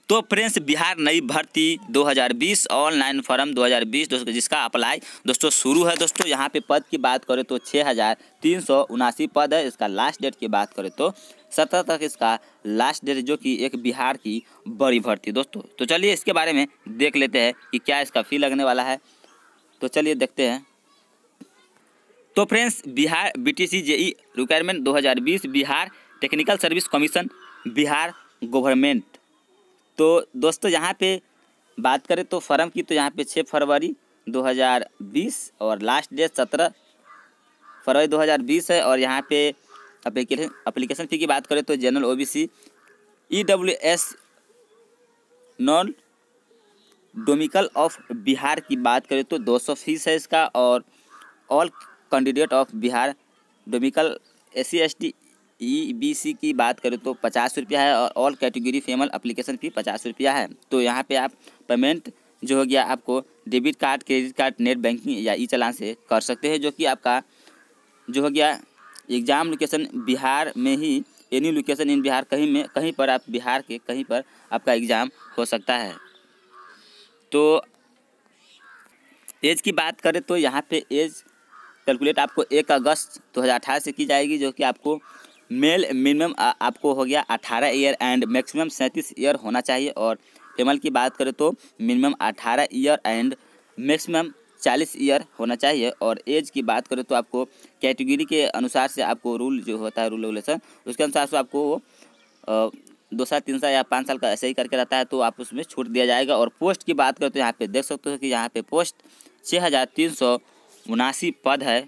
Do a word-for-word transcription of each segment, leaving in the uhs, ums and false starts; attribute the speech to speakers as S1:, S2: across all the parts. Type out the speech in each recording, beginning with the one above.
S1: तो फ्रेंड्स बिहार नई भर्ती दो हज़ार बीस ऑनलाइन फॉर्म दो हज़ार बीस दोस्तों जिसका अप्लाई दोस्तों शुरू है। दोस्तों यहाँ पे पद की बात करें तो छः हज़ार तीन सौ उनासी पद है। इसका लास्ट डेट की बात करें तो सत्रह तक इसका लास्ट डेट, जो कि एक बिहार की बड़ी भर्ती दोस्तों। तो चलिए इसके बारे में देख लेते हैं कि क्या इसका फी लगने वाला है। तो चलिए देखते हैं। तो friends Bihar BTC JE requirement दो हज़ार बीस Bihar technical service commission Bihar government. तो दोस्तों यहाँ पे बात करें तो फर्म की, तो यहाँ पे छः फरवरी दो हज़ार बीस और लास्ट डेट सत्रह फरवरी दो हज़ार बीस है। और यहाँ पे एप्लीकेशन एप्लीकेशन फ़ी की बात करें तो general OBC E W S non domicile of Bihar की बात करें तो दो सौ फीस है इसका। और all candidate of Bihar domicile S C S T E B C की बात करें तो पचास रुपया है। और all category female application fee पचास रुपया है। तो यहाँ पे आप पेमेंट जो हो गया आपको debit card, credit card, net banking या ई चालान से कर सकते हैं, जो कि आपका जो हो गया एग्ज़ाम लोकेशन बिहार में ही, एनी लोकेशन इन बिहार, कहीं में कहीं पर आप बिहार के कहीं पर आपका एग्ज़ाम हो सकता है। तो एज की बात करें तो यहाँ पे एज कैलकुलेट आपको एक अगस्त दो हज़ार अठारह से की जाएगी, जो कि आपको मेल मिनिमम आपको हो गया अठारह ईयर एंड मैक्सिमम सैंतीस ईयर होना चाहिए। और फीमेल की बात करें तो मिनिमम अठारह ईयर एंड मैक्सिमम चालीस ईयर होना चाहिए। और एज की बात करें तो आपको कैटेगरी के अनुसार से आपको रूल जो होता है, रूल रेगुलेशन, उसके अनुसार से आपको वो दो साल तीन साल या पाँच साल का ऐसे ही करके रहता है, तो आप उसमें छूट दिया जाएगा। और पोस्ट की बात करें तो यहाँ पे देख सकते हो कि यहाँ पे पोस्ट छः हज़ार तीन सौ उनासी पद है।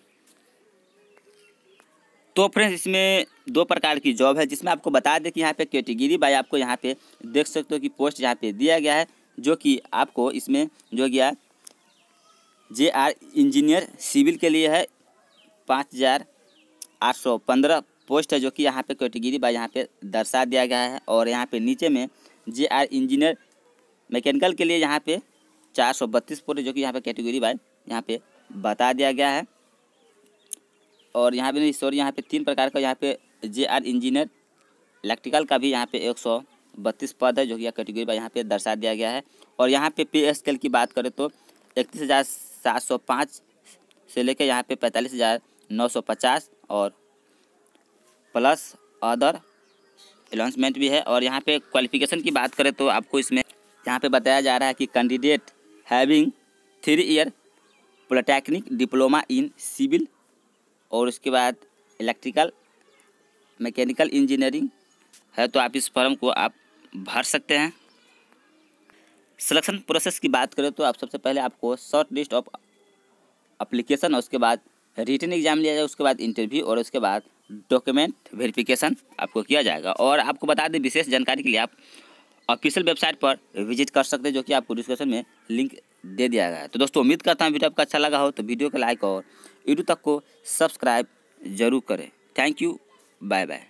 S1: तो फ्रेंड्स इसमें दो प्रकार की जॉब है, जिसमें आपको बता दें कि यहाँ पे कैटेगरी बाय आपको यहाँ पे देख सकते हो कि पोस्ट यहाँ पे दिया गया है, जो कि आपको इसमें जो गया जे आर इंजीनियर सिविल के लिए है पाँच हज़ार आठ सौ पंद्रह पोस्ट है, जो कि यहाँ पे कैटेगरी बाय यहाँ पे दर्शा दिया गया है। और यहाँ पे नीचे में जे आर इंजीनियर मैकेनिकल के लिए यहाँ पे चार सौ बत्तीस पोस्ट, जो कि यहाँ पे कैटेगरी बाय यहाँ पे बता दिया गया है। और यहाँ पे सॉरी यहाँ पे तीन प्रकार का यहाँ पे जे आर इंजीनियर इलेक्ट्रिकल का भी यहाँ पे एक सौ बत्तीस पद है, जो कि कैटेगरी बाय यहाँ पे दर्शा दिया गया है। और यहाँ पे पे स्केल की बात करें तो इकतीस हज़ार सात सौ पाँच से लेकर यहाँ पे पैंतालीस हज़ार नौ सौ पचास और प्लस अदर अनाउंसमेंट भी है। और यहाँ पे क्वालिफिकेशन की बात करें तो आपको इसमें यहाँ पे बताया जा रहा है कि candidate having three year polytechnic diploma in civil, और उसके बाद इलेक्ट्रिकल मैकेनिकल इंजीनियरिंग है, तो आप इस फॉर्म को आप भर सकते हैं। सिलेक्शन प्रोसेस की बात करें तो आप सबसे पहले आपको शॉर्ट लिस्ट ऑफ एप्लीकेशन, और उसके बाद रिटन एग्जाम लिया जाएगा, उसके बाद इंटरव्यू, और उसके बाद डॉक्यूमेंट वेरिफिकेशन आपको किया जाएगा। और आपको बता दें विशेष जानकारी के लिए आप ऑफिशियल वेबसाइट पर विजिट कर सकते हैं, जो कि आपको डिस्क्रिप्शन में लिंक दे दिया गया है। तो दोस्तों उम्मीद करता हूँ वीडियो आपका अच्छा लगा हो, तो वीडियो को लाइक और यूट्यूब तक को सब्सक्राइब जरूर करें। Thank you, bye bye.